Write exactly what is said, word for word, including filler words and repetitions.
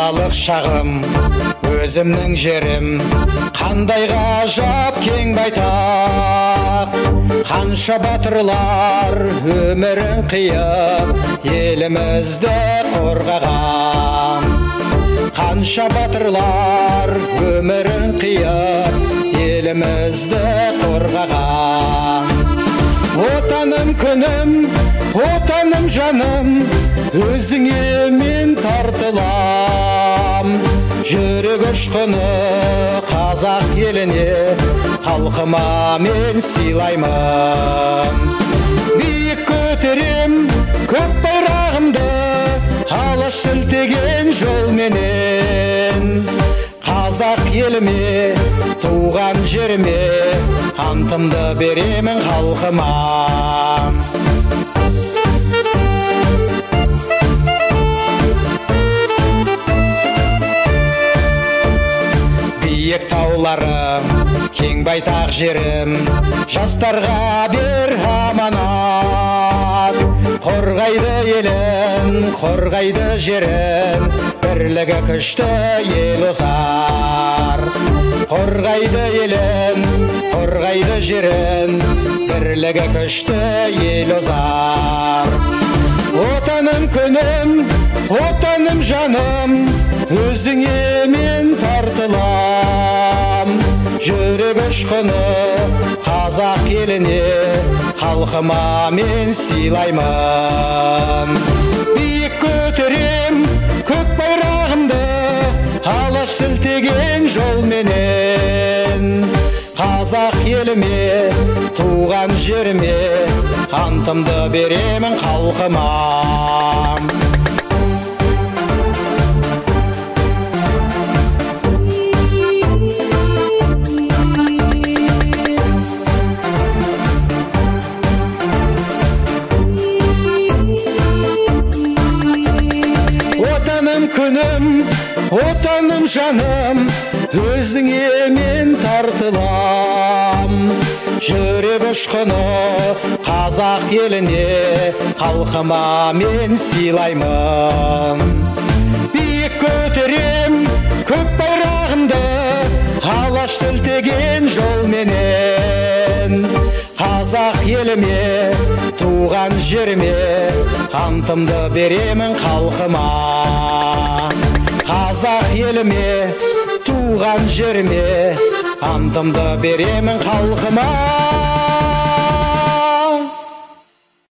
балалық шағым, өзімнің жерім, қандай ғажап кең байтақ. Қанша батырлар өмірін қиып, елімізді қорғаған. Қанша батырлар өмірін қиып, елімізді қорғаған. Отаным күнім, отаным жаным, өзіңе мен тартылам. Жүрек ұшқыны қазақ еліне, халқыма мен сыйлаймын. Биік көтерем көк байрағымды, алаш сілтеген жолменен. Қазақ еліме, туған жеріме, антымды беремін халқыма. Биік тауларым, кең байтақ жерім, жастарға бер аманат. Қорғайды елін, қорғайды жерін, бірлігі күшті ел ұзар. Қорғайды елін, қорғайды жерін, бірлігі күшті ел ұзар. Отаным күнім, отаным жаным, өзіңе мен тартылам. Жүрек ұшқыны қазақ еліне, халқыма мен сыйлаймын. Биік көтерем көк байрағымды, алаш сілтеген жолменен. Қазақ еліме, туған жеріме, антымды беремін халқыма. Отаным күнім, отаным жаным, өзіңе мен тартылам. Жүрек ұшқыны қазақ еліне, халқыма мен сыйлаймын. Биік көтерем көк байрағымды, алаш сілтеген жолменен. Қазақ еліме, туған жеріме, антымды беремін халқыма. Қазақ еліме, туған жеріме, антымды беремін халқыма.